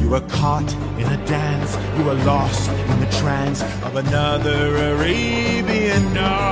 You were caught in a dance, you were lost in the trance of another Arabian night.